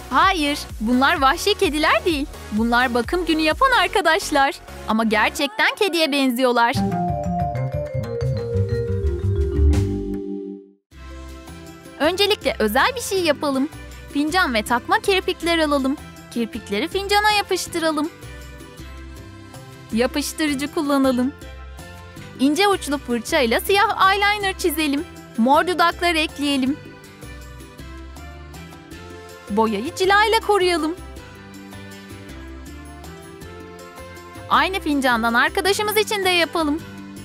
Hayır, bunlar vahşi kediler değil. Bunlar bakım günü yapan arkadaşlar. Ama gerçekten kediye benziyorlar. Öncelikle özel bir şey yapalım. Fincan ve takma kirpikler alalım. Kirpikleri fincana yapıştıralım. Yapıştırıcı kullanalım. İnce uçlu fırçayla siyah eyeliner çizelim. Mor dudaklar ekleyelim. Boyayı cilayla koruyalım. Aynı fincandan arkadaşımız için de yapalım.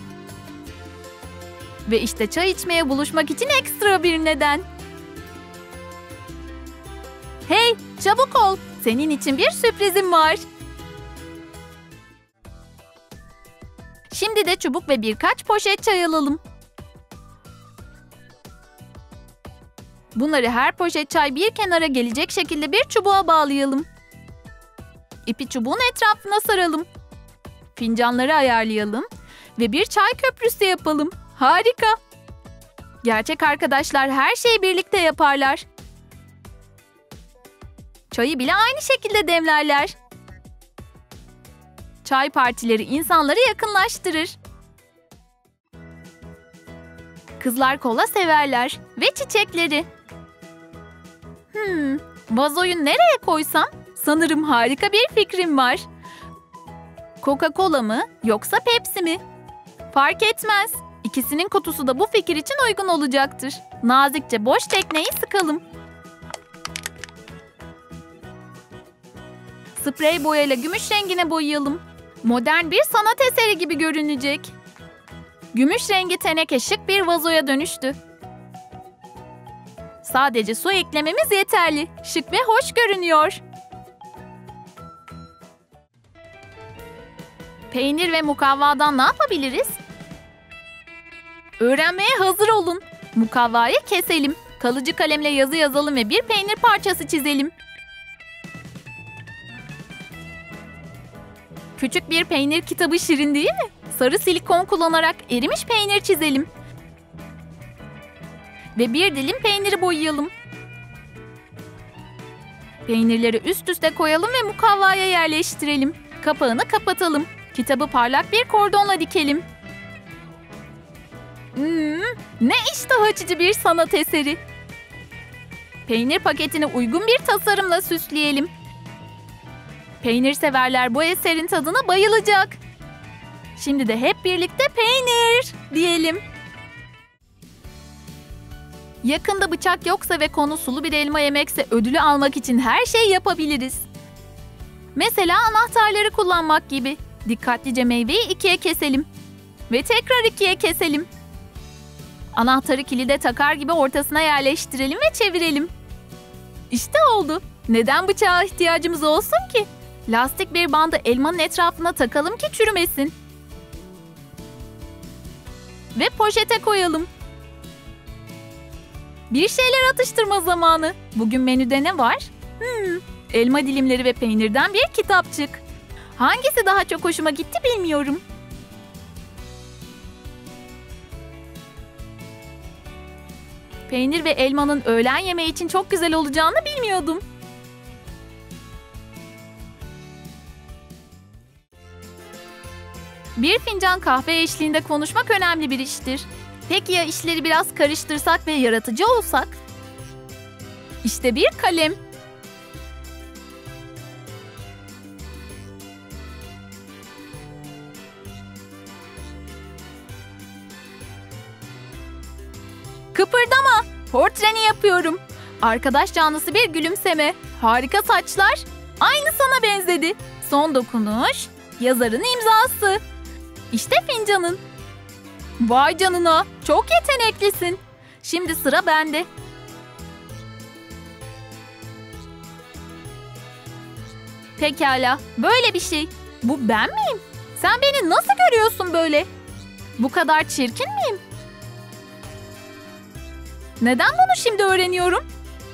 Ve işte çay içmeye buluşmak için ekstra bir neden. Hey, çabuk ol. Senin için bir sürprizim var. Şimdi de çubuk ve birkaç poşet çay alalım. Bunları her poşet çay bir kenara gelecek şekilde bir çubuğa bağlayalım. İpi çubuğun etrafına saralım. Fincanları ayarlayalım ve bir çay köprüsü yapalım. Harika! Gerçek arkadaşlar her şeyi birlikte yaparlar. Çayı bile aynı şekilde demlerler. Çay partileri insanları yakınlaştırır. Kızlar kola severler ve çiçekleri. Vazoyu nereye koysam? Sanırım harika bir fikrim var. Coca-Cola mı yoksa Pepsi mi? Fark etmez. İkisinin kutusu da bu fikir için uygun olacaktır. Nazikçe boş tekneyi sıkalım. Sprey boyayla gümüş rengine boyayalım. Modern bir sanat eseri gibi görünecek. Gümüş rengi teneke şık bir vazoya dönüştü. Sadece su eklememiz yeterli. Şık ve hoş görünüyor. Peynir ve mukavvadan ne yapabiliriz? Öğrenmeye hazır olun. Mukavvayı keselim. Kalıcı kalemle yazı yazalım ve bir peynir parçası çizelim. Küçük bir peynir kitabı şirin değil mi? Sarı silikon kullanarak erimiş peynir çizelim. Ve bir dilim peyniri boyayalım. Peynirleri üst üste koyalım ve mukavvaya yerleştirelim. Kapağını kapatalım. Kitabı parlak bir kordonla dikelim. Ne iştah açıcı bir sanat eseri. Peynir paketini uygun bir tasarımla süsleyelim. Peynir severler bu eserin tadına bayılacak. Şimdi de hep birlikte peynir diyelim. Yakında bıçak yoksa ve konu sulu bir elma yemekse ödülü almak için her şeyi yapabiliriz. Mesela anahtarları kullanmak gibi. Dikkatlice meyveyi ikiye keselim. Ve tekrar ikiye keselim. Anahtarı kilide takar gibi ortasına yerleştirelim ve çevirelim. İşte oldu. Neden bıçağa ihtiyacımız olsun ki? Lastik bir bandı elmanın etrafına takalım ki çürümesin. Ve poşete koyalım. Bir şeyler atıştırma zamanı. Bugün menüde ne var? Elma dilimleri ve peynirden bir kitapçık. Hangisi daha çok hoşuma gitti bilmiyorum. Peynir ve elmanın öğlen yemeği için çok güzel olacağını bilmiyordum. Bir fincan kahve eşliğinde konuşmak önemli bir iştir. Peki ya işleri biraz karıştırsak ve yaratıcı olsak? İşte bir kalem. Kıpırdama. Portreni yapıyorum. Arkadaş canlısı bir gülümseme. Harika saçlar. Aynı sana benzedi. Son dokunuş. Yazarın imzası. İşte fincanın. Vay canına. Çok yeteneklisin. Şimdi sıra bende. Pekala. Böyle bir şey. Bu ben miyim? Sen beni nasıl görüyorsun böyle? Bu kadar çirkin miyim? Neden bunu şimdi öğreniyorum?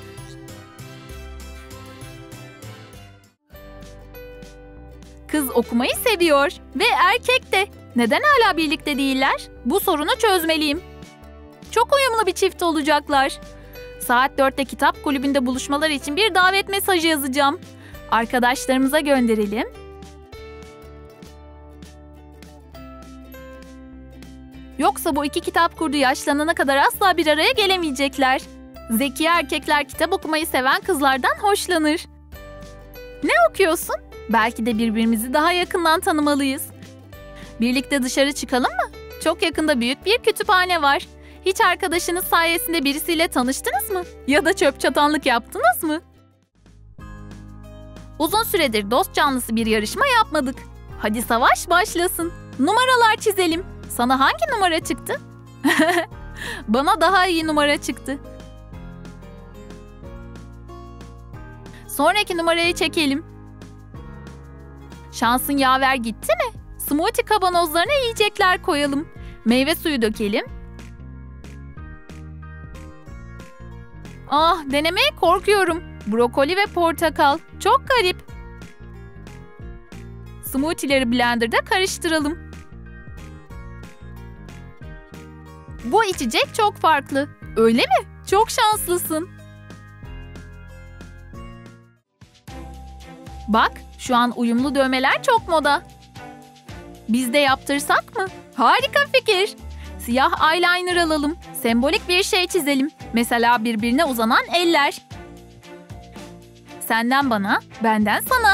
Kız okumayı seviyor ve erkek de. Neden hala birlikte değiller? Bu sorunu çözmeliyim. Çok uyumlu bir çift olacaklar. Saat 4'te kitap kulübünde buluşmalar için bir davet mesajı yazacağım. Arkadaşlarımıza gönderelim. Yoksa bu iki kitap kurdu yaşlanana kadar asla bir araya gelemeyecekler. Zeki erkekler kitap okumayı seven kızlardan hoşlanır. Ne okuyorsun? Belki de birbirimizi daha yakından tanımalıyız. Birlikte dışarı çıkalım mı? Çok yakında büyük bir kütüphane var. Hiç arkadaşınız sayesinde birisiyle tanıştınız mı? Ya da çöp çatanlık yaptınız mı? Uzun süredir dost canlısı bir yarışma yapmadık. Hadi savaş başlasın. Numaralar çizelim. Sana hangi numara çıktı? Bana daha iyi numara çıktı. Sonraki numarayı çekelim. Şansın yaver gitti mi? Smoothie kavanozlarına yiyecekler koyalım. Meyve suyu dökelim. Ah, denemeye korkuyorum. Brokoli ve portakal. Çok garip. Smoothie'leri blenderda karıştıralım. Bu içecek çok farklı. Öyle mi? Çok şanslısın. Bak, şu an uyumlu dövmeler çok moda. Biz de yaptırsak mı? Harika fikir. Siyah eyeliner alalım. Sembolik bir şey çizelim. Mesela birbirine uzanan eller. Senden bana, benden sana.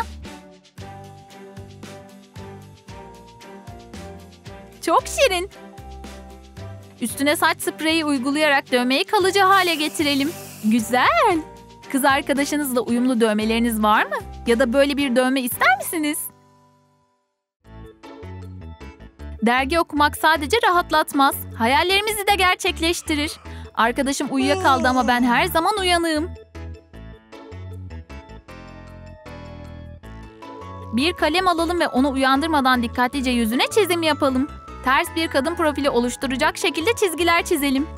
Çok şirin. Üstüne saç spreyi uygulayarak dövmeyi kalıcı hale getirelim. Güzel. Kız arkadaşınızla uyumlu dövmeleriniz var mı? Ya da böyle bir dövme ister misiniz? Dergi okumak sadece rahatlatmaz, hayallerimizi de gerçekleştirir. Arkadaşım uyuyakaldı ama ben her zaman uyanığım. Bir kalem alalım ve onu uyandırmadan dikkatlice yüzüne çizim yapalım. Ters bir kadın profili oluşturacak şekilde çizgiler çizelim.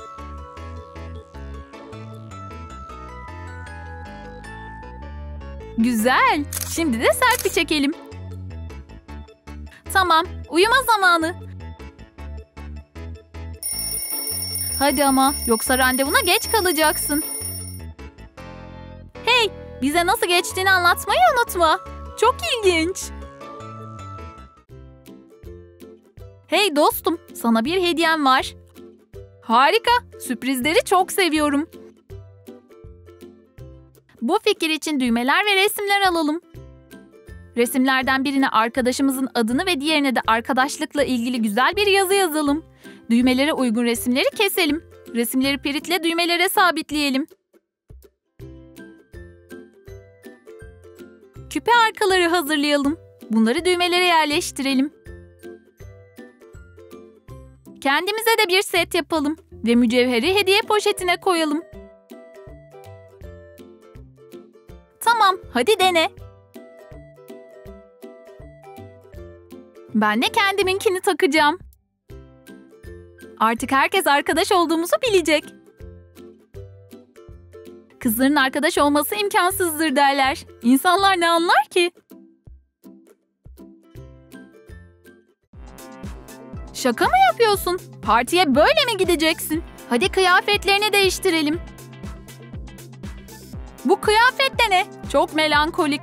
Güzel. Şimdi de selfie çekelim. Tamam, uyuma zamanı. Hadi ama, yoksa randevuna geç kalacaksın. Hey, bize nasıl geçtiğini anlatmayı unutma. Çok ilginç. Hey dostum, sana bir hediyem var. Harika, sürprizleri çok seviyorum. Bu fikir için düğmeler ve resimler alalım. Resimlerden birine arkadaşımızın adını ve diğerine de arkadaşlıkla ilgili güzel bir yazı yazalım. Düğmelere uygun resimleri keselim. Resimleri piritle düğmelere sabitleyelim. Küpe arkaları hazırlayalım. Bunları düğmelere yerleştirelim. Kendimize de bir set yapalım ve mücevheri hediye poşetine koyalım. Tamam, hadi dene. Ben de kendiminkini takacağım. Artık herkes arkadaş olduğumuzu bilecek. Kızların arkadaş olması imkansızdır derler. İnsanlar ne anlar ki? Şaka mı yapıyorsun? Partiye böyle mi gideceksin? Hadi kıyafetlerini değiştirelim. Bu kıyafet de ne? Çok melankolik.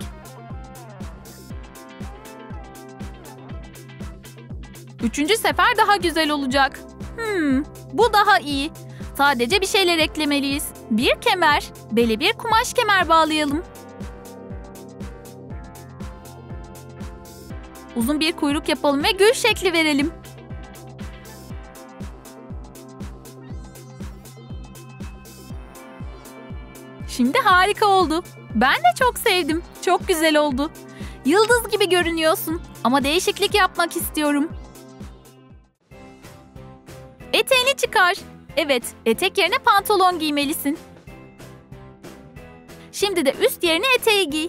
Üçüncü sefer daha güzel olacak. Bu daha iyi. Sadece bir şeyler eklemeliyiz. Bir kemer, bele bir kumaş kemer bağlayalım. Uzun bir kuyruk yapalım ve gül şekli verelim. Şimdi harika oldu. Ben de çok sevdim. Çok güzel oldu. Yıldız gibi görünüyorsun. Ama değişiklik yapmak istiyorum. Eteğini çıkar. Evet, etek yerine pantolon giymelisin. Şimdi de üst yerine eteği giy.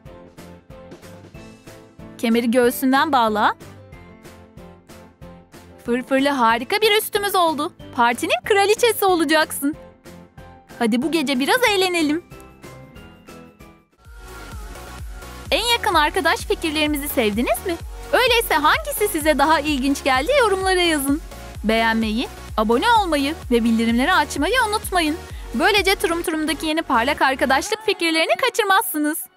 Kemeri göğsünden bağla. Fırfırlı harika bir üstümüz oldu. Partinin kraliçesi olacaksın. Hadi bu gece biraz eğlenelim. En yakın arkadaş fikirlerimizi sevdiniz mi? Öyleyse hangisi size daha ilginç geldi yorumlara yazın. Beğenmeyi, abone olmayı ve bildirimleri açmayı unutmayın. Böylece Turum Turum'daki yeni parlak arkadaşlık fikirlerini kaçırmazsınız.